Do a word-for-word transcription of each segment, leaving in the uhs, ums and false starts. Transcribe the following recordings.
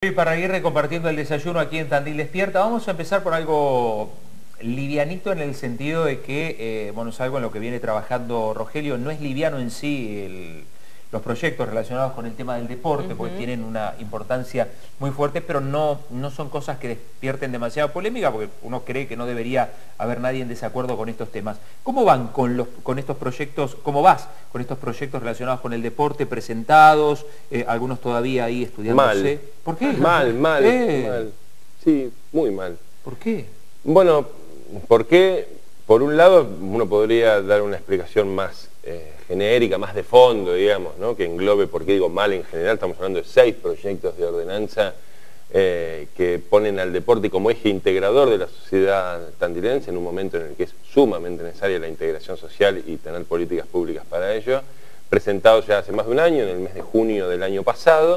Iparraguirre compartiendo el desayuno aquí en Tandil Despierta. Vamos a empezar por algo livianito en el sentido de que, eh, bueno, es algo en lo que viene trabajando Rogelio. No es liviano en sí el, los proyectos relacionados con el tema del deporte, uh-huh. porque tienen una importancia muy fuerte, pero no, no son cosas que despierten demasiada polémica, porque uno cree que no debería haber nadie en desacuerdo con estos temas. ¿Cómo van con, los, con estos proyectos, cómo vas con estos proyectos relacionados con el deporte presentados, eh, algunos todavía ahí estudiándose? Mal. ¿Por qué? Mal, mal, ¿Eh? mal. Sí, muy mal. ¿Por qué? Bueno, porque por un lado uno podría dar una explicación más eh, genérica, más de fondo, digamos, ¿no? Que englobe, por qué digo mal en general. Estamos hablando de seis proyectos de ordenanza eh, que ponen al deporte como eje integrador de la sociedad tandilense en un momento en el que es sumamente necesaria la integración social y tener políticas públicas para ello. Presentados ya hace más de un año, en el mes de junio del año pasado.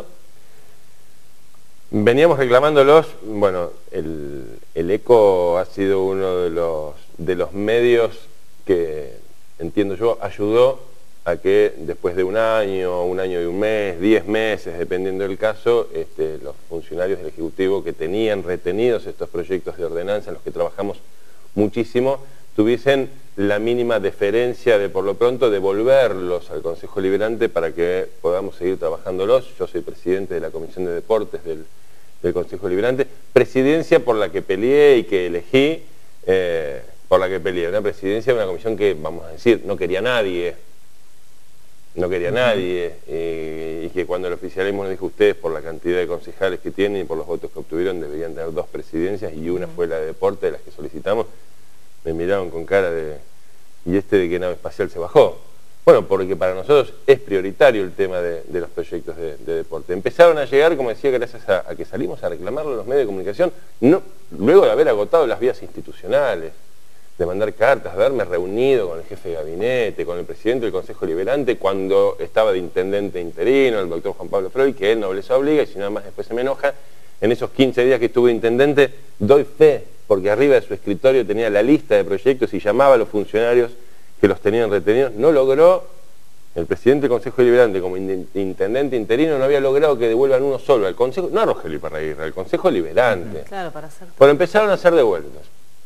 Veníamos reclamándolos. Bueno, el, el ECO ha sido uno de los, de los medios que, entiendo yo, ayudó a que después de un año, un año y un mes, diez meses, dependiendo del caso, este, los funcionarios del Ejecutivo que tenían retenidos estos proyectos de ordenanza en los que trabajamos muchísimo, tuviesen la mínima deferencia de, por lo pronto, devolverlos al Consejo Liberante para que podamos seguir trabajándolos. Yo soy presidente de la Comisión de Deportes del, del Consejo Liberante, presidencia por la que peleé y que elegí, eh, por la que peleé, una presidencia de una comisión que, vamos a decir, no quería nadie, no quería nadie, eh, y que cuando el oficialismo nos dijo ustedes, por la cantidad de concejales que tienen y por los votos que obtuvieron, deberían tener dos presidencias, y una fue la de deporte, de las que solicitamos, me miraron con cara de, ¿y este de qué nave espacial se bajó? Bueno, porque para nosotros es prioritario el tema de, de los proyectos de, de deporte. Empezaron a llegar, como decía, gracias a, a que salimos a reclamarlo en los medios de comunicación, no, luego de haber agotado las vías institucionales, de mandar cartas, de haberme reunido con el jefe de gabinete, con el presidente del Consejo Liberante, cuando estaba de intendente interino, el doctor Juan Pablo Freud, que él nobleza obliga, y si nada más después se me enoja. En esos quince días que estuve de intendente, doy fe, porque arriba de su escritorio tenía la lista de proyectos y llamaba a los funcionarios que los tenían retenidos. No logró, el presidente del Consejo Liberante como intendente interino no había logrado que devuelvan uno solo al Consejo, no a Rogelio Iparraguirre, al Consejo Liberante. Claro, para hacer... Bueno, empezaron a ser devueltos.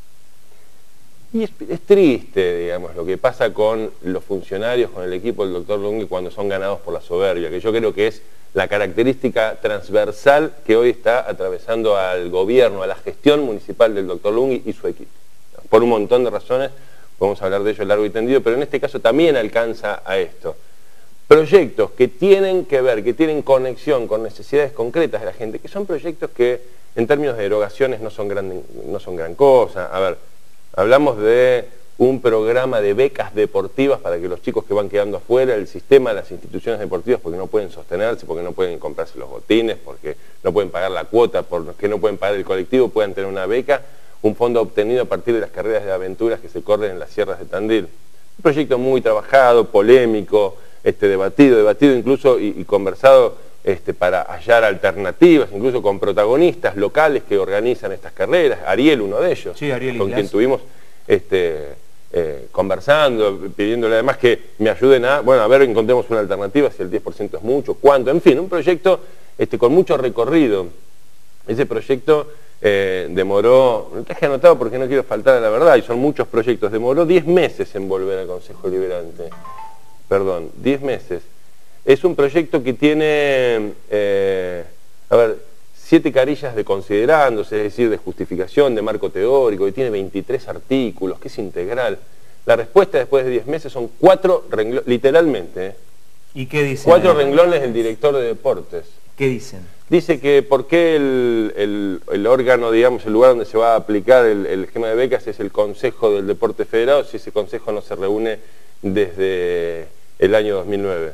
Y es, es triste, digamos, lo que pasa con los funcionarios, con el equipo del doctor Lungui cuando son ganados por la soberbia, que yo creo que es la característica transversal que hoy está atravesando al gobierno, a la gestión municipal del doctor Lungui y su equipo. Por un montón de razones, podemos hablar de ello largo y tendido, pero en este caso también alcanza a esto. Proyectos que tienen que ver, que tienen conexión con necesidades concretas de la gente, que son proyectos que en términos de erogaciones no son gran, no son gran cosa. A ver, hablamos de un programa de becas deportivas para que los chicos que van quedando afuera del sistema de las instituciones deportivas, porque no pueden sostenerse, porque no pueden comprarse los botines, porque no pueden pagar la cuota, porque no pueden pagar el colectivo, puedan tener una beca, un fondo obtenido a partir de las carreras de aventuras que se corren en las sierras de Tandil. Un proyecto muy trabajado, polémico, este, debatido, debatido incluso y, y conversado este, para hallar alternativas, incluso con protagonistas locales que organizan estas carreras. Ariel, uno de ellos, sí, Ariel con Iglas. quien tuvimos este, eh, conversando, pidiéndole además que me ayuden a, bueno, a ver, encontremos una alternativa, si el diez por ciento es mucho, cuánto, en fin, un proyecto este, con mucho recorrido. Ese proyecto eh, demoró, lo traje anotado porque no quiero faltar a la verdad, y son muchos proyectos, demoró diez meses en volver al Consejo Liberante, perdón, diez meses. Es un proyecto que tiene, eh, a ver, siete carillas de considerándose, es decir, de justificación, de marco teórico, y tiene veintitrés artículos, que es integral. La respuesta después de diez meses son cuatro renglones, literalmente, ¿eh? ¿Y qué dicen? Cuatro renglones del director de deportes. ¿Qué dicen? Dice que por qué el, el, el órgano, digamos, el lugar donde se va a aplicar el, el esquema de becas es el Consejo del Deporte Federado, si ese consejo no se reúne desde el año dos mil nueve.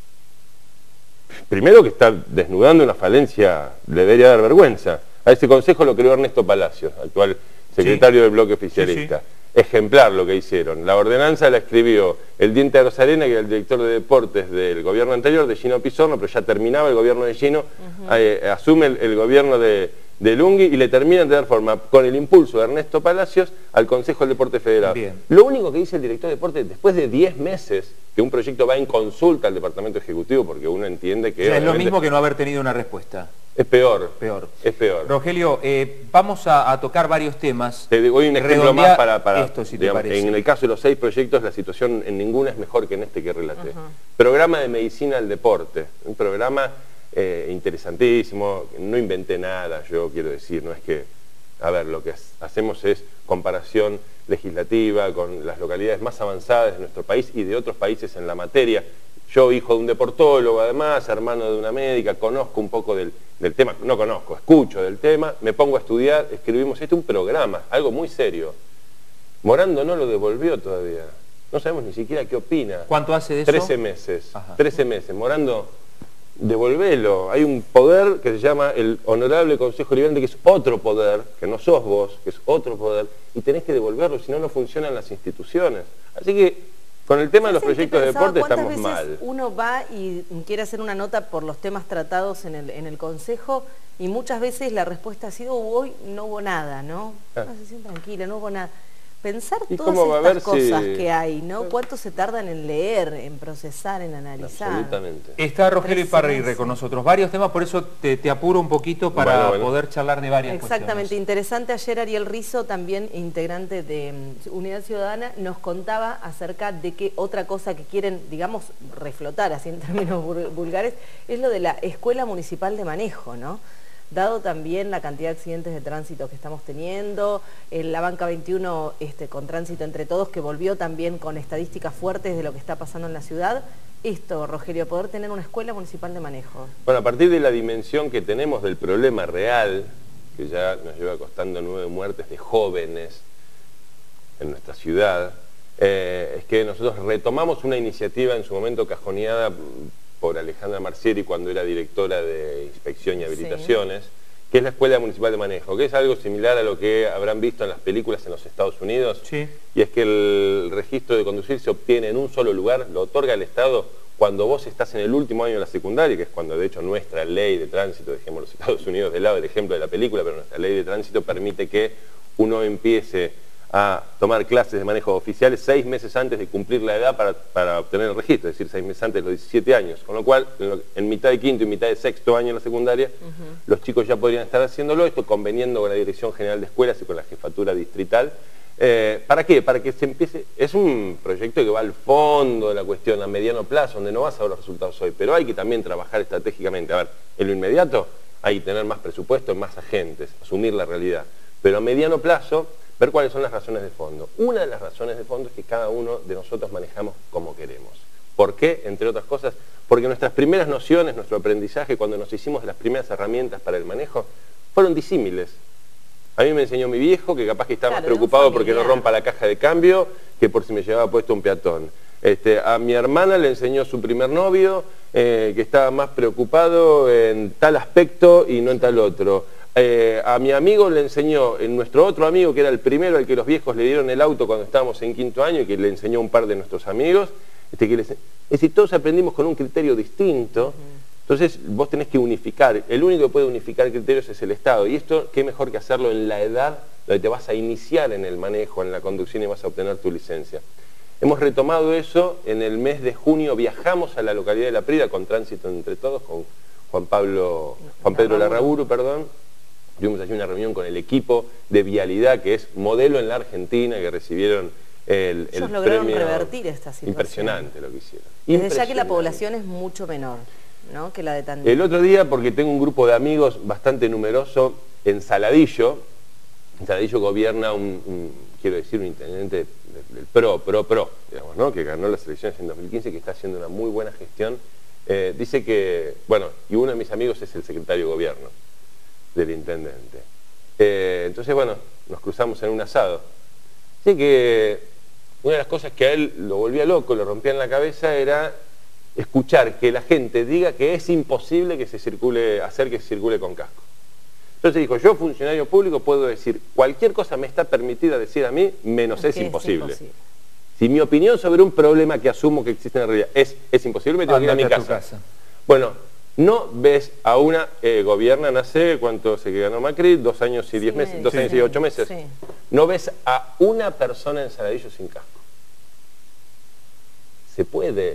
Primero que está desnudando una falencia, le debería dar vergüenza. A ese consejo lo creó Ernesto Palacios, actual secretario sí. del bloque oficialista. Sí, sí. Ejemplar lo que hicieron. La ordenanza la escribió el Diente de Rosarena, que era el director de deportes del gobierno anterior, de Gino Pizorno, pero ya terminaba el gobierno de Gino, uh-huh. eh, asume el, el gobierno de, de Lungui y le terminan de dar forma, con el impulso de Ernesto Palacios, al Consejo del Deporte Federado. Bien. Lo único que dice el director de deportes, después de diez meses que un proyecto va en consulta al Departamento Ejecutivo, porque uno entiende que... O sea, es lo mismo que no haber tenido una respuesta. Es peor. Peor. Es peor. Rogelio, eh, vamos a, a tocar varios temas. Te doy un ejemplo Redondea más para... para esto, si digamos, te parece. en el caso de los seis proyectos, la situación en ninguna es mejor que en este que relaté. Uh-huh. Programa de medicina al deporte. Un programa eh, interesantísimo. No inventé nada, yo quiero decir. No es que... A ver, lo que hacemos es comparación legislativa con las localidades más avanzadas de nuestro país y de otros países en la materia. Yo, hijo de un deportólogo, además, hermano de una médica, conozco un poco del, del tema, no conozco, escucho del tema, me pongo a estudiar, escribimos este, un programa, algo muy serio. Morando no lo devolvió todavía, no sabemos ni siquiera qué opina. ¿Cuánto hace de eso? trece meses, Ajá. trece meses, Morando, devolvelo. Hay un poder que se llama el Honorable Consejo Liberante, que es otro poder, que no sos vos, que es otro poder, y tenés que devolverlo, si no, no funcionan las instituciones. Así que, con el tema de los proyectos de deporte estamos veces mal. Uno va y quiere hacer una nota por los temas tratados en el, en el Consejo y muchas veces la respuesta ha sido hoy no hubo nada, ¿no? Ah. Una sesión tranquila, no hubo nada. Pensar ¿Y todas cómo va a estas ver cosas si- que hay, ¿no? ¿Cuánto se tardan en leer, en procesar, en analizar? Absolutamente. Está Rogelio Trece Iparraguirre meses. con nosotros. Varios temas, por eso te, te apuro un poquito para Bueno, bueno. poder charlar de varias Exactamente, cuestiones. interesante. Ayer Ariel Rizzo, también integrante de mm, Unidad Ciudadana, nos contaba acerca de que otra cosa que quieren, digamos, reflotar, así en términos vul- vulgares, es lo de la Escuela Municipal de Manejo, ¿no? Dado también la cantidad de accidentes de tránsito que estamos teniendo, en la banca veintiuno este, con Tránsito Entre Todos, que volvió también con estadísticas fuertes de lo que está pasando en la ciudad. Esto, Rogelio, poder tener una Escuela Municipal de Manejo. Bueno, a partir de la dimensión que tenemos del problema real, que ya nos lleva costando nueve muertes de jóvenes en nuestra ciudad, eh, es que nosotros retomamos una iniciativa en su momento cajoneada por Alejandra Marcieri cuando era directora de Inspección y Habilitaciones, sí, que es la Escuela Municipal de Manejo, que es algo similar a lo que habrán visto en las películas en los Estados Unidos, Sí. y es que el registro de conducir se obtiene en un solo lugar, lo otorga el Estado cuando vos estás en el último año de la secundaria, que es cuando de hecho nuestra ley de tránsito, dejemos los Estados Unidos de lado, el ejemplo de la película, pero nuestra ley de tránsito permite que uno empiece a tomar clases de manejo oficiales seis meses antes de cumplir la edad para, para obtener el registro, es decir, seis meses antes de los diecisiete años, con lo cual en, lo, en mitad de quinto y mitad de sexto año de la secundaria, uh-huh, los chicos ya podrían estar haciéndolo, esto conveniendo con la Dirección General de Escuelas y con la Jefatura Distrital. Eh, ¿Para qué? Para que se empiece, es un proyecto que va al fondo de la cuestión, a mediano plazo, donde no vas a ver los resultados hoy, pero hay que también trabajar estratégicamente. A ver, en lo inmediato hay que tener más presupuesto, más agentes, asumir la realidad, pero a mediano plazo ver cuáles son las razones de fondo. Una de las razones de fondo es que cada uno de nosotros manejamos como queremos. ¿Por qué? Entre otras cosas, porque nuestras primeras nociones, nuestro aprendizaje, cuando nos hicimos las primeras herramientas para el manejo, fueron disímiles. A mí me enseñó mi viejo, que capaz que estaba claro, más preocupado porque no rompa la caja de cambio, que por si me llevaba puesto un peatón. Este, a mi hermana le enseñó su primer novio, eh, que estaba más preocupado en tal aspecto y no en tal otro. Eh, a mi amigo le enseñó, en nuestro otro amigo, que era el primero al que los viejos le dieron el auto cuando estábamos en quinto año y que le enseñó a un par de nuestros amigos, este, que les, es decir, todos aprendimos con un criterio distinto, uh-huh, entonces vos tenés que unificar, el único que puede unificar criterios es el Estado, y esto qué mejor que hacerlo en la edad donde te vas a iniciar en el manejo, en la conducción y vas a obtener tu licencia. Hemos retomado eso, en el mes de junio viajamos a la localidad de La Prida con Tránsito Entre Todos, con Juan Pablo, Juan Pedro Larraburu, perdón. Tuvimos allí una reunión con el equipo de vialidad, que es modelo en la Argentina, que recibieron el, el Ellos lograron premio. Revertir esta situación. Impresionante lo que hicieron. Desde ya que la población es mucho menor, ¿no?, que la de Tandil. El otro día, porque tengo un grupo de amigos bastante numeroso en Saladillo, en Saladillo gobierna un, un quiero decir, un intendente del, del PRO, PRO, PRO, digamos, ¿no?, que ganó las elecciones en dos mil quince, que está haciendo una muy buena gestión. Eh, dice que, bueno, y uno de mis amigos es el secretario de gobierno del intendente. Eh, entonces, bueno, nos cruzamos en un asado. Así que una de las cosas que a él lo volvía loco, lo rompía en la cabeza, era escuchar que la gente diga que es imposible que se circule, hacer que se circule con casco. Entonces dijo, yo, funcionario público, puedo decir cualquier cosa me está permitida decir a mí, menos es, es imposible. es imposible. Si mi opinión sobre un problema que asumo que existe en la realidad es, es imposible, me tengo que ir a mi casa. casa. Bueno, no ves a una, eh, gobiernan hace, ¿cuánto sé que ganó Macri? Dos años y diez sí, meses, dos sí, años y ocho meses. Sí. No ves a una persona en Saladillo sin casco. Se puede,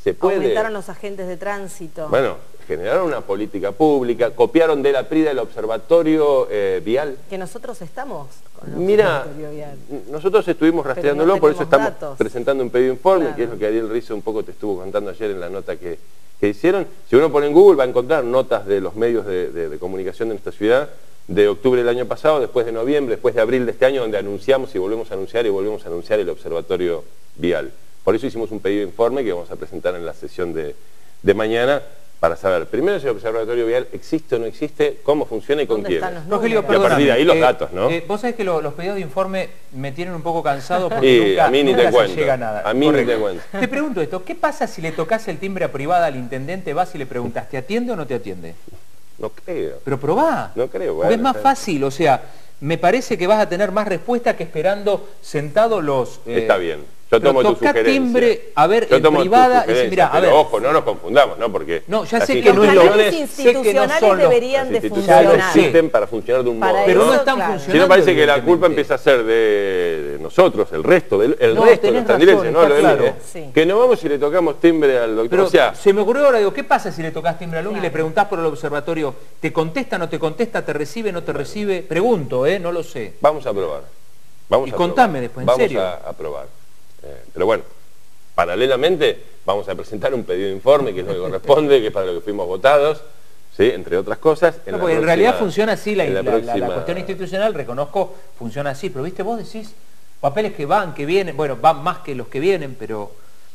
se puede. Aumentaron los agentes de tránsito. Bueno, generaron una política pública, copiaron de la P R I D A el observatorio eh, vial. Que nosotros estamos con el Mira, observatorio vial. Nosotros estuvimos rastreándolo, no por eso estamos datos. presentando un pedido de informe, Claro. que es lo que Ariel Rizzo un poco te estuvo contando ayer en la nota que, que hicieron. Si uno pone en Google va a encontrar notas de los medios de, de, de comunicación de nuestra ciudad, de octubre del año pasado, después de noviembre, después de abril de este año, donde anunciamos y volvemos a anunciar y volvemos a anunciar el observatorio vial. Por eso hicimos un pedido de informe que vamos a presentar en la sesión de, de mañana, para saber, primero, si el observatorio vial existe o no existe, cómo funciona y con quién. Rogelio, y a partir de ahí los eh, datos, ¿no? Eh, vos sabés que lo, los pedidos de informe me tienen un poco cansado porque y nunca, a mí ni nunca te se cuento. llega a nada. A mí Correcto. ni te cuento. Te pregunto esto, ¿qué pasa si le tocas el timbre a privada al intendente, vas y le preguntas, ¿te atiende o no te atiende? No creo. Pero probá. No creo, bueno, Porque es más está bien. fácil, o sea, me parece que vas a tener más respuesta que esperando sentados los... eh, Está bien. Yo pero tomo tu tocá sugerencia. timbre, a ver, Yo en tomo tu privada, y decir, sugerencia, mira, a pero ver... ojo, no nos confundamos, ¿no? Porque No, ya las sé que no es Los lo... canales sé que no institucionales son los- deberían las de instituciones funcionar. existen para funcionar de un Para modo. Pero eso, no están claro. funcionando. Si no parece que la culpa evidentemente. empieza a ser de, de nosotros, el resto, del el No, resto de tenés los tandilenses, razón, no está lo de claro. mí, ¿eh? Sí. Que no vamos y le tocamos timbre al doctor. Pero O sea, se me ocurrió ahora, digo, ¿qué pasa si le tocas timbre al Lungi y Claro. le preguntás por el observatorio? ¿Te contesta, no te contesta, te recibe, no te recibe? Pregunto, ¿eh? No lo sé. vamos a probar. Vamos Y a contame probar. después, en vamos serio. a, a probar. Eh, pero bueno, paralelamente vamos a presentar un pedido de informe, que es lo que corresponde, que es para lo que fuimos votados, ¿sí? Entre otras cosas. En No, la porque en próxima- realidad funciona así, la, en la- la la- la próxima- cuestión institucional, reconozco, funciona así, pero viste, vos decís papeles que van, que vienen, bueno, van más que los que vienen, pero...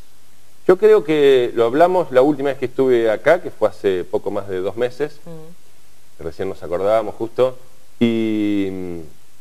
Yo creo que lo hablamos la última vez que estuve acá, que fue hace poco más de dos meses, Mm. recién nos acordábamos justo, y mm,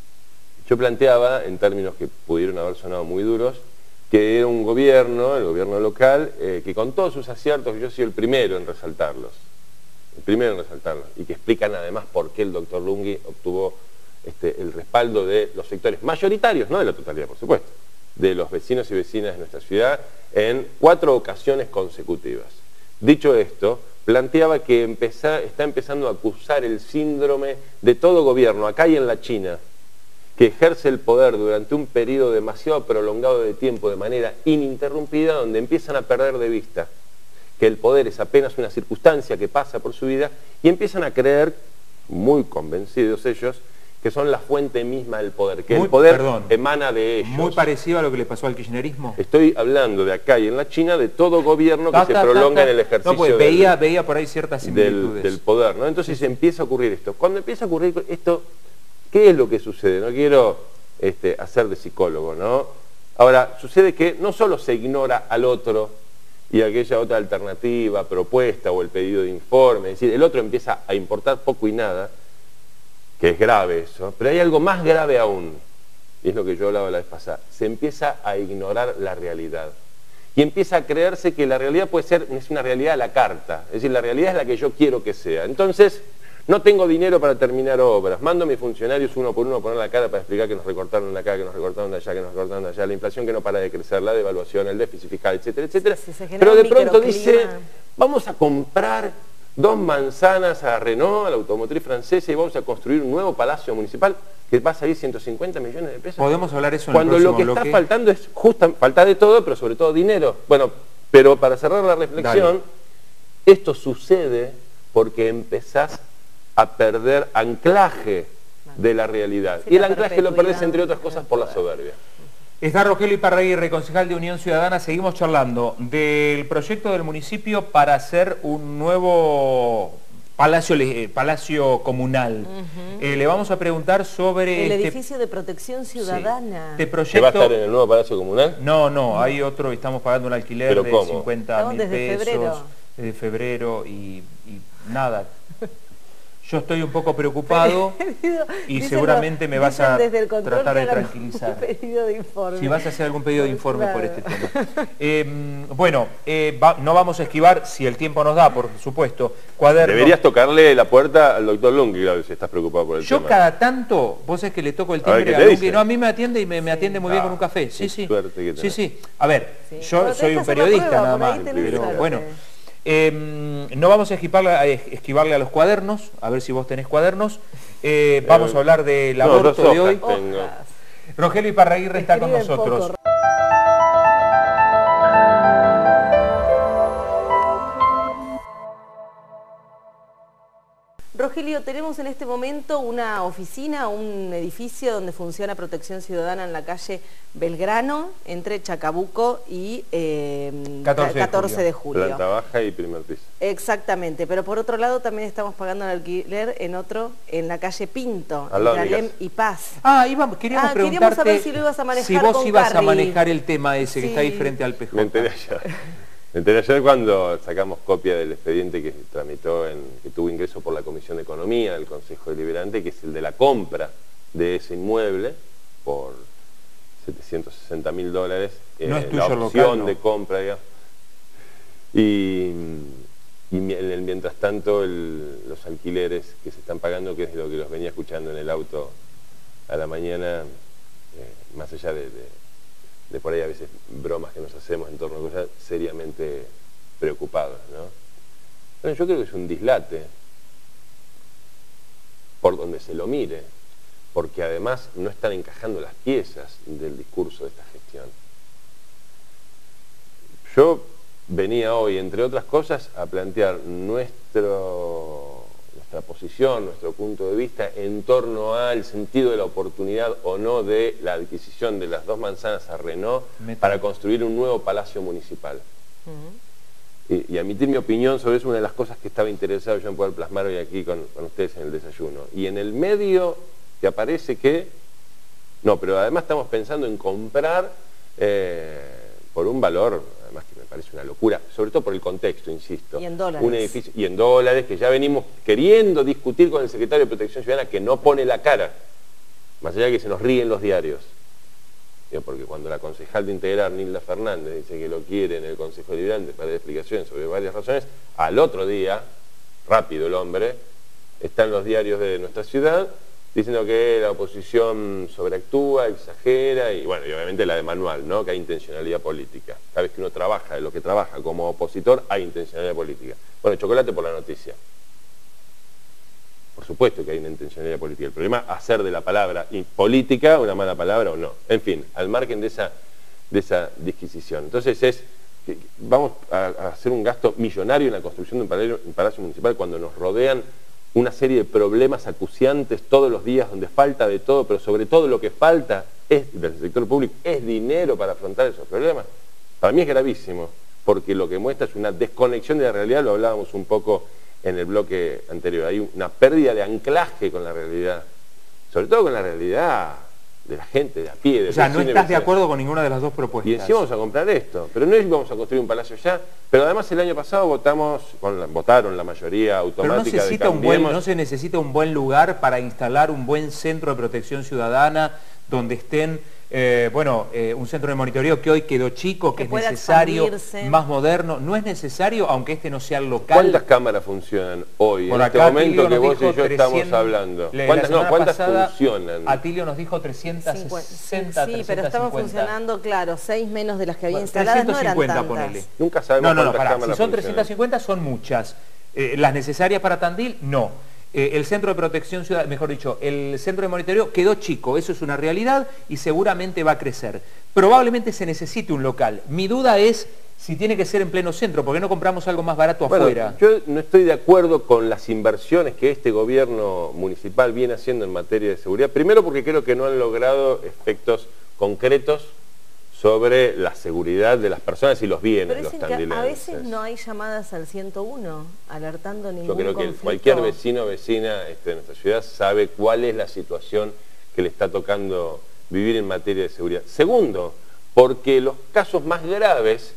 yo planteaba, en términos que pudieron haber sonado muy duros, que era un gobierno, el gobierno local, eh, que con todos sus aciertos, yo soy el primero en resaltarlos, el primero en resaltarlos, y que explican además por qué el doctor Lungi obtuvo este, el respaldo de los sectores mayoritarios, no de la totalidad por supuesto, de los vecinos y vecinas de nuestra ciudad en cuatro ocasiones consecutivas. Dicho esto, planteaba que empezá, está empezando a acusar el síndrome de todo gobierno, acá y en la China, que ejerce el poder durante un periodo demasiado prolongado de tiempo de manera ininterrumpida, donde empiezan a perder de vista que el poder es apenas una circunstancia que pasa por su vida y empiezan a creer, muy convencidos ellos, que son la fuente misma del poder, que Muy- el poder perdón, emana de ellos. Muy parecido a lo que le pasó al kirchnerismo. Estoy hablando de acá y en la China de todo gobierno que Ta, se ta, ta, prolonga ta. en el ejercicio No, pues del- veía, veía por ahí ciertas del, similitudes. del poder, ¿no? Entonces empieza a ocurrir esto. Cuando empieza a ocurrir esto, ¿qué es lo que sucede? No quiero este, hacer de psicólogo, ¿no? Ahora, sucede que no solo se ignora al otro y aquella otra alternativa, propuesta o el pedido de informe, es decir, el otro empieza a importar poco y nada, que es grave eso, pero hay algo más grave aún, y es lo que yo hablaba la vez pasada, se empieza a ignorar la realidad. Y empieza a creerse que la realidad puede ser es una realidad a la carta, es decir, la realidad es la que yo quiero que sea. Entonces, no tengo dinero para terminar obras, mando a mis funcionarios uno por uno a poner la cara para explicar que nos recortaron de acá, que nos recortaron de allá, que nos recortaron de allá, la inflación que no para de crecer, la devaluación, el déficit fiscal, etcétera, etcétera. Si se genera Pero de un pronto microclima. dice, vamos a comprar dos manzanas a Renault, a la automotriz francesa, y vamos a construir un nuevo palacio municipal que va a salir ciento cincuenta millones de pesos. Podemos hablar eso en Cuando el lo próximo que está bloque. faltando es justa, falta de todo, pero sobre todo dinero. Bueno, pero para cerrar la reflexión, esto sucede porque empezás a perder anclaje de la realidad. Sí, y el la anclaje lo perdés, perpetuidad entre otras del cosas, por la poder. soberbia. Está Rogelio Iparraguirre, concejal de Unión Ciudadana. Seguimos charlando del proyecto del municipio para hacer un nuevo palacio, eh, palacio comunal. Ujú. Eh, le vamos a preguntar sobre El este, edificio de protección ciudadana. este ¿Que proyecto. va a estar en el nuevo Palacio Comunal? No, no, hay otro, estamos pagando un alquiler ¿Pero de cómo? cincuenta mil Estamos desde pesos febrero. desde febrero y, y nada. Yo estoy un poco preocupado Pedido- y dicen seguramente los- me vas dicen a desde el control tratar de que hagan tranquilizar. un pedido de informe. Si vas a hacer algún pedido de informe por Claro. este tema. Eh, bueno, eh, va- no vamos a esquivar, si el tiempo nos da, por supuesto, cuadernos. Deberías tocarle la puerta al doctor Lungi, claro, si estás preocupado por el Yo tema. cada tanto, vos es que le toco el A ver, timbre ¿qué a te Lungi. dice? No, a mí me atiende y me, me atiende muy bien Ah, con un café. Sí, qué sí. suerte que Sí, tenés. sí. A ver, Sí. yo Pero tenés soy que un hacer la periodista prueba, nada por ahí más. tenés Pero suerte. bueno, eh, no vamos a esquivarle, a esquivarle a los cuadernos, a ver si vos tenés cuadernos. Eh, vamos a hablar del no, aborto dos de hoy. hojas tengo. Hojas. Rogelio Iparraguirre está con Escriben nosotros. poco. Rogelio, tenemos en este momento una oficina, un edificio donde funciona Protección Ciudadana en la calle Belgrano, entre Chacabuco y eh, catorce de julio. Planta baja y primer piso. Exactamente, pero por otro lado también estamos pagando el alquiler en otro, en la calle Pinto, Al lado entre de Alem y Paz. Ah, Iván, queríamos Ah, preguntarte queríamos saber si lo ibas a manejar si vos con ibas Carrie. a manejar el tema ese Sí. que está ahí frente al P J. Me enteré ayer. Me enteré ayer cuando sacamos copia del expediente que tramitó, en, que tuvo ingreso por la Comisión de Economía del Consejo Deliberante, que es el de la compra de ese inmueble por setecientos sesenta mil dólares. No eh, es tuyo la el opción local, ¿no? de compra, digamos. Y, y en el, mientras tanto el, los alquileres que se están pagando, que es lo que los venía escuchando en el auto a la mañana, eh, más allá de, de, de por ahí a veces bromas que nos hacemos en torno a cosas seriamente preocupados, ¿no? Bueno, yo creo que es un dislate por donde se lo mire, porque además no están encajando las piezas del discurso de esta gestión. Yo venía hoy, entre otras cosas, a plantear nuestro, nuestra posición, nuestro punto de vista en torno al sentido de la oportunidad o no de la adquisición de las dos manzanas a Renault para construir un nuevo palacio municipal. Uh-huh. y, y emitir mi opinión sobre eso, una de las cosas que estaba interesado yo en poder plasmar hoy aquí con, con ustedes en el desayuno. Y en el medio te aparece que, no, pero además estamos pensando en comprar eh, por un valor, además que me parece una locura, sobre todo por el contexto, insisto. Y en dólares. Un edificio, y en dólares, que ya venimos queriendo discutir con el secretario de Protección Ciudadana, que no pone la cara, más allá de que se nos ríen los diarios. Digo, porque cuando la concejal de Integrar, Nilda Fernández, dice que lo quiere en el Consejo Deliberante para dar explicaciones sobre varias razones, al otro día, rápido el hombre, está en los diarios de nuestra ciudad, diciendo que la oposición sobreactúa, exagera, y bueno, y obviamente la de manual, ¿no? Que hay intencionalidad política. Cada vez que uno trabaja de lo que trabaja como opositor, hay intencionalidad política. Bueno, chocolate por la noticia. Por supuesto que hay una intencionalidad política. El problema es hacer de la palabra política una mala palabra o no. En fin, al margen de esa, de esa disquisición. Entonces es, que vamos a, a hacer un gasto millonario en la construcción de un palacio, un palacio municipal cuando nos rodean una serie de problemas acuciantes todos los días, donde falta de todo, pero sobre todo lo que falta es, del sector público, es dinero para afrontar esos problemas. Para mí es gravísimo, porque lo que muestra es una desconexión de la realidad, lo hablábamos un poco en el bloque anterior. Hay una pérdida de anclaje con la realidad, sobre todo con la realidad de la gente de a pie. De o sea, no estás de acuerdo con ninguna de las dos propuestas. Y encima vamos a comprar esto, pero no es que vamos a construir un palacio ya, pero además el año pasado votamos, con la, votaron la mayoría automática pero no necesita de un buen, Cambiemos. no se necesita un buen lugar para instalar un buen centro de protección ciudadana donde estén, eh, bueno, eh, un centro de monitoreo que hoy quedó chico, que, que es necesario, más moderno. No es necesario, aunque este no sea el local. ¿Cuántas cámaras funcionan hoy, Por en este acá momento Atilio que vos y yo trescientos, estamos hablando? Le, ¿Cuántas, no, ¿cuántas pasada, funcionan? Atilio nos dijo trescientos sesenta, sí, sí, pero estaban funcionando, claro, seis menos de las que había bueno, instaladas, no eran tantas. Ponele. Nunca sabemos no, no, no, cuántas pará, cámaras si son funcionan. trescientas cincuenta son muchas. Eh, las necesarias para Tandil, no. Eh, el centro de protección ciudadana, mejor dicho, el centro de monitoreo quedó chico, eso es una realidad y seguramente va a crecer. Probablemente se necesite un local. Mi duda es si tiene que ser en pleno centro, ¿por qué no compramos algo más barato bueno, afuera? Yo no estoy de acuerdo con las inversiones que este gobierno municipal viene haciendo en materia de seguridad. Primero porque creo que no han logrado efectos concretos sobre la seguridad de las personas y los bienes de los tandilenses. Pero a veces no hay llamadas al ciento uno alertando ningún Yo creo que conflicto. cualquier vecino o vecina este, de nuestra ciudad sabe cuál es la situación que le está tocando vivir en materia de seguridad. Segundo, porque los casos más graves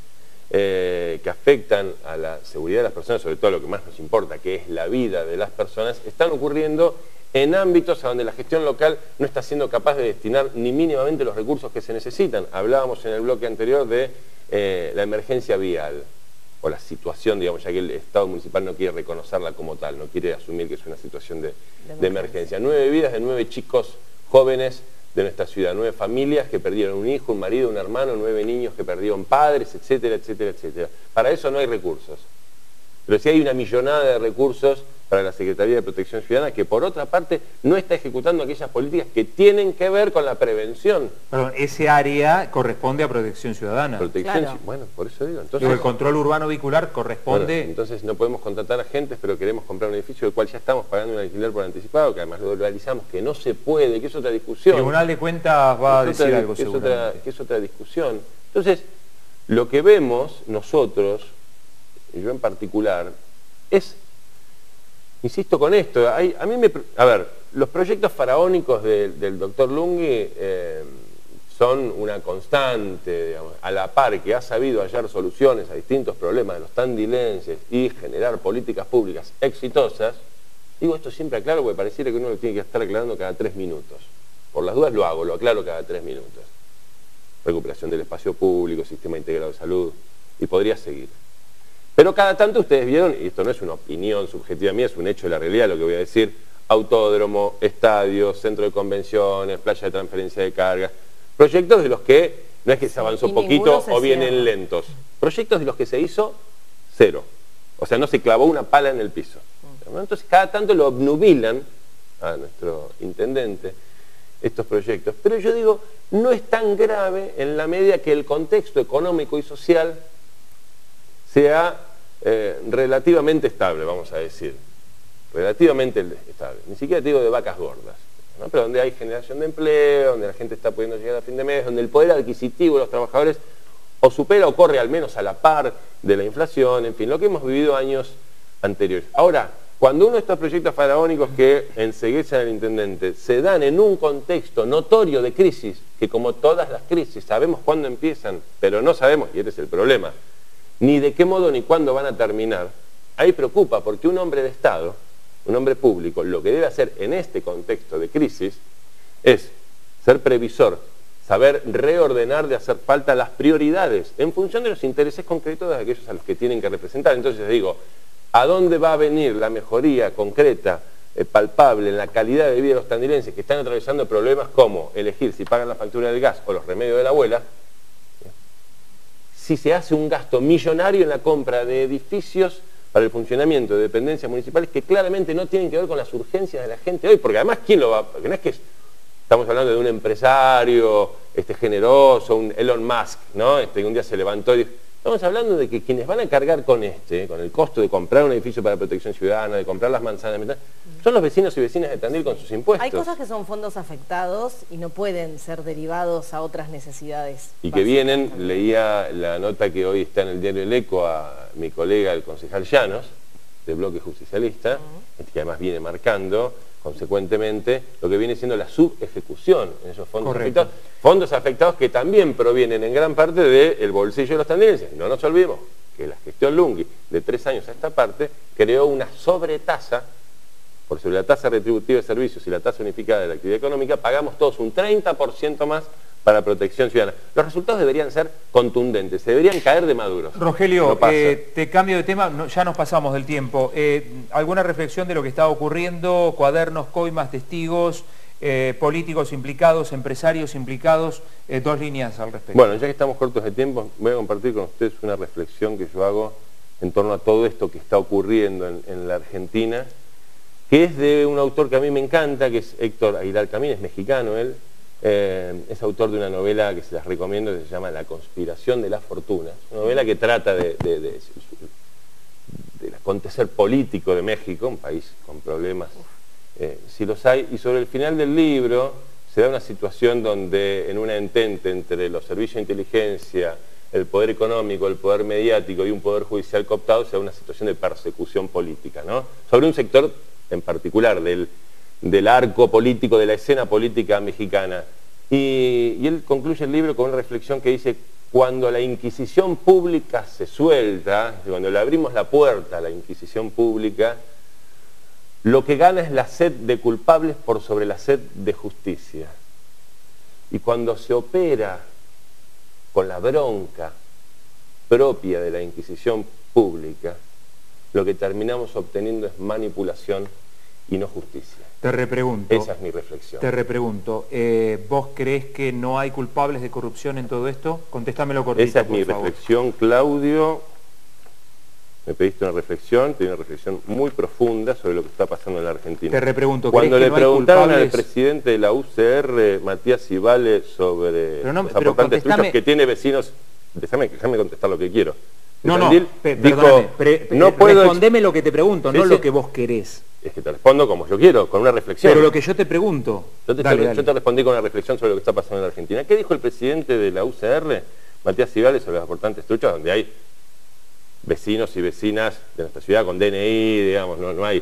eh, que afectan a la seguridad de las personas, sobre todo lo que más nos importa, que es la vida de las personas, están ocurriendo en ámbitos a donde la gestión local no está siendo capaz de destinar ni mínimamente los recursos que se necesitan. Hablábamos en el bloque anterior de eh, la emergencia vial, o la situación, digamos, ya que el Estado municipal no quiere reconocerla como tal, no quiere asumir que es una situación de, de, de emergencia. Nueve vidas de nueve chicos jóvenes de nuestra ciudad, nueve familias que perdieron un hijo, un marido, un hermano, nueve niños que perdieron padres, etcétera, etcétera, etcétera. Para eso no hay recursos. Pero sí hay una millonada de recursos para la Secretaría de Protección Ciudadana, que por otra parte no está ejecutando aquellas políticas que tienen que ver con la prevención. Perdón, ese área corresponde a Protección Ciudadana. Protección, Claro. bueno, por eso digo. Entonces, Digo, el control urbano vehicular corresponde... bueno, entonces no podemos contratar agentes, pero queremos comprar un edificio del cual ya estamos pagando un alquiler por anticipado, que además lo dolarizamos, que no se puede, que es otra discusión. El Tribunal de Cuentas va a Es decir otra- algo que es seguramente. otra, que es otra discusión. Entonces, lo que vemos nosotros, y yo en particular, es... Insisto con esto, hay, a mí me... A ver, los proyectos faraónicos de, del doctor Lunghi eh, son una constante, digamos, a la par que ha sabido hallar soluciones a distintos problemas de los tandilenses y generar políticas públicas exitosas. Digo esto siempre aclaro porque pareciera que uno lo tiene que estar aclarando cada tres minutos. Por las dudas lo hago, lo aclaro cada tres minutos. Recuperación del espacio público, sistema integrado de salud, y podría seguir. Pero cada tanto ustedes vieron, y esto no es una opinión subjetiva mía, es un hecho de la realidad lo que voy a decir, autódromo, estadio, centro de convenciones, playa de transferencia de cargas, proyectos de los que no es que se avanzó Y poquito ninguno se o vienen cierra. lentos, proyectos de los que se hizo cero, o sea, no se clavó una pala en el piso. ¿No? Entonces cada tanto lo obnubilan a nuestro intendente estos proyectos, pero yo digo, no es tan grave en la medida que el contexto económico y social sea eh, relativamente estable, vamos a decir, relativamente estable, ni siquiera te digo de vacas gordas, ¿no? Pero donde hay generación de empleo, donde la gente está pudiendo llegar a fin de mes, donde el poder adquisitivo de los trabajadores o supera o corre al menos a la par de la inflación, en fin, lo que hemos vivido años anteriores. Ahora, cuando uno de estos proyectos faraónicos que enceguecen al intendente se dan en un contexto notorio de crisis, que como todas las crisis sabemos cuándo empiezan, pero no sabemos, y este es el problema, ni de qué modo ni cuándo van a terminar, ahí preocupa, porque un hombre de Estado, un hombre público, lo que debe hacer en este contexto de crisis es ser previsor, saber reordenar de hacer falta las prioridades en función de los intereses concretos de aquellos a los que tienen que representar. Entonces digo, ¿a dónde va a venir la mejoría concreta, eh, palpable en la calidad de vida de los tandilenses que están atravesando problemas como elegir si pagan la factura del gas o los remedios de la abuela? Si se hace un gasto millonario en la compra de edificios para el funcionamiento de dependencias municipales que claramente no tienen que ver con las urgencias de la gente hoy, porque además, ¿quién lo va? Porque no es que estamos hablando de un empresario este, generoso, un Elon Musk, ¿no? Este, que un día se levantó y dijo, estamos hablando de que quienes van a cargar con este, con el costo de comprar un edificio para protección ciudadana, de comprar las manzanas, son los vecinos y vecinas de Tandil con sus impuestos. Hay cosas que son fondos afectados y no pueden ser derivados a otras necesidades. Y que vienen, básicas. leía la nota que hoy está en el diario El Eco a mi colega, el concejal Llanos, del bloque justicialista, uh-huh. que además viene marcando consecuentemente lo que viene siendo la subejecución en esos fondos Correcto. afectados. Fondos afectados que también provienen en gran parte del bolsillo de los tandilenses. No nos olvidemos que la gestión Lunghi, de tres años a esta parte, creó una sobretasa, por sobre la tasa retributiva de servicios y la tasa unificada de la actividad económica, pagamos todos un treinta por ciento más para protección ciudadana. Los resultados deberían ser contundentes, se deberían caer de maduros. Rogelio, No pasa. eh, te cambio de tema, no, ya nos pasamos del tiempo. Eh, ¿Alguna reflexión de lo que está ocurriendo? Cuadernos, coimas, testigos, eh, políticos implicados, empresarios implicados, eh, dos líneas al respecto. Bueno, ya que estamos cortos de tiempo, voy a compartir con ustedes una reflexión que yo hago en torno a todo esto que está ocurriendo en, en la Argentina, que es de un autor que a mí me encanta, que es Héctor Aguilar Camín, es mexicano él, eh, es autor de una novela que se las recomiendo, que se llama La conspiración de la fortuna, una novela que trata de, de, de, del acontecer político de México, un país con problemas, eh, si los hay, y sobre el final del libro se da una situación donde en una entente entre los servicios de inteligencia, el poder económico, el poder mediático y un poder judicial cooptado, se da una situación de persecución política, ¿no? Sobre un sector en particular del, del arco político, de la escena política mexicana. Y, y él concluye el libro con una reflexión que dice, cuando la Inquisición pública se suelta, cuando le abrimos la puerta a la Inquisición pública, lo que gana es la sed de culpables por sobre la sed de justicia. Y cuando se opera con la bronca propia de la Inquisición pública, lo que terminamos obteniendo es manipulación y no justicia. Te repregunto. Esa es mi reflexión. Te repregunto, eh, ¿vos crees que no hay culpables de corrupción en todo esto? Contéstamelo cortito, Esa es por mi favor. reflexión, Claudio. me pediste una reflexión, tiene una reflexión muy profunda sobre lo que está pasando en la Argentina. Te repregunto, cuando ¿crees le que no hay preguntaron al culpables? presidente de la U C R, Matías Ibale, sobre Pero no, los pero aportantes contestame- truchos que tiene vecinos, déjame, déjame contestar lo que quiero. No, no, Tandil pe- dijo, perdóname, pre- pre- no puedo ex- respondeme lo que te pregunto, Sí, no sí. lo que vos querés. Es que te respondo como yo quiero, con una reflexión. Pero lo que yo te pregunto, Yo te, dale, yo dale. te respondí con una reflexión sobre lo que está pasando en la Argentina. ¿Qué dijo el presidente de la U C R, Matías Ibale, sobre los aportantes truchos, donde hay vecinos y vecinas de nuestra ciudad con D N I, digamos, no, no hay...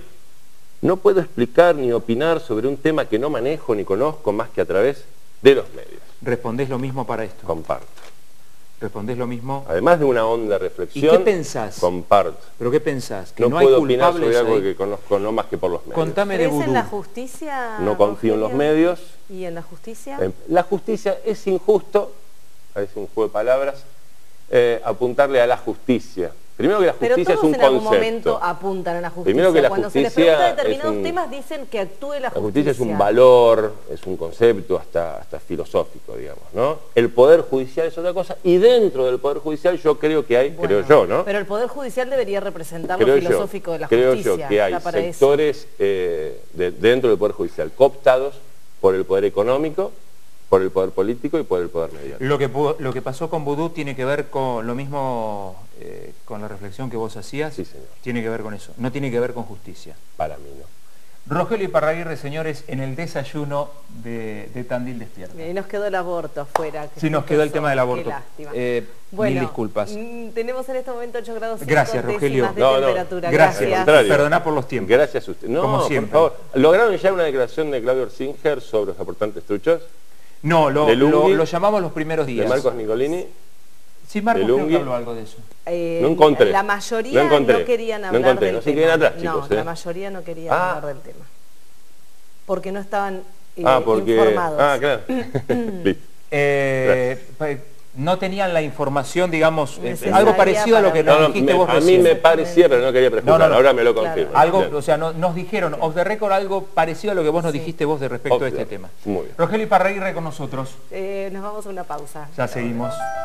No puedo explicar ni opinar sobre un tema que no manejo ni conozco más que a través de los medios. Respondés lo mismo para esto. Comparto. Respondés lo mismo. Además de una honda ¿Y reflexión, qué pensás? comparto. ¿Pero qué pensás? ¿Que No, no, hay puedo opinar culpables sobre algo ahí? que conozco no más que por los medios. Contame de ¿Crees vudú. en la justicia? No confío en los Rogelio? medios. ¿Y en la justicia? Eh, La justicia es injusto, es un juego de palabras, eh, apuntarle a la justicia. Primero que la Pero justicia todos es un en algún concepto. momento apuntan a la justicia. Primero que la Cuando justicia se les pregunta es determinados un- temas dicen que actúe la justicia. La justicia es un valor, es un concepto hasta, hasta filosófico, digamos, ¿no? El Poder Judicial es otra cosa, y dentro del Poder Judicial yo creo que hay, Bueno, creo yo, ¿no? Pero el Poder Judicial debería representar Creo lo yo, filosófico de la creo justicia. yo que hay está para eso. sectores eh, de- dentro del Poder Judicial cooptados por el Poder Económico, por el Poder Político y por el Poder Mediático. Lo que, pu- lo que pasó con vudú tiene que ver con lo mismo, eh, con la reflexión que vos hacías. Sí, señor. Tiene que ver con eso, no tiene que ver con justicia. Para mí, ¿no? Rogelio Iparraguirre, señores, en el desayuno de, de Tandil Despierta. Y nos quedó el aborto afuera. Sí, nos quedó el Qué tema del aborto. lástima. Eh, Bueno, mil disculpas. mm, tenemos en este momento ocho grados cinco Gracias, Rogelio. décimas de No, no, temperatura. Gracias. Al contrario. Perdoná por los tiempos. Gracias a usted. No, Como por siempre. favor. ¿Lograron ya una declaración de Claudio Orsinger sobre los aportantes truchos? No, lo, ¿De lo, Lunghi? lo llamamos los primeros ¿De días. Marcos Nicolini? Sí, Marcos ¿De creo que Lunghi? habló algo de eso. Eh, No encontré. La mayoría No no, encontré. querían No hablar encontré. del No se tema. queden atrás, chicos, No, ¿eh? la mayoría no querían Ah. hablar del tema. Porque no estaban eh, ah, porque... informados. Ah, claro. Listo. Eh, pa- no tenían la información, digamos, eh, Necesaria algo parecido a lo que para nos No, no, dijiste me- vos a mí recién. me parecía, pero no quería prejuzgar. No, no, no. Ahora me lo Claro. confirma. Algo, Bien. o sea, no- nos dijeron off the record algo parecido a lo que vos nos Sí. dijiste vos de respecto Off de the este record. tema. Muy bien. Rogelio Iparraguirre con nosotros. Eh, nos vamos a una pausa. Ya seguimos.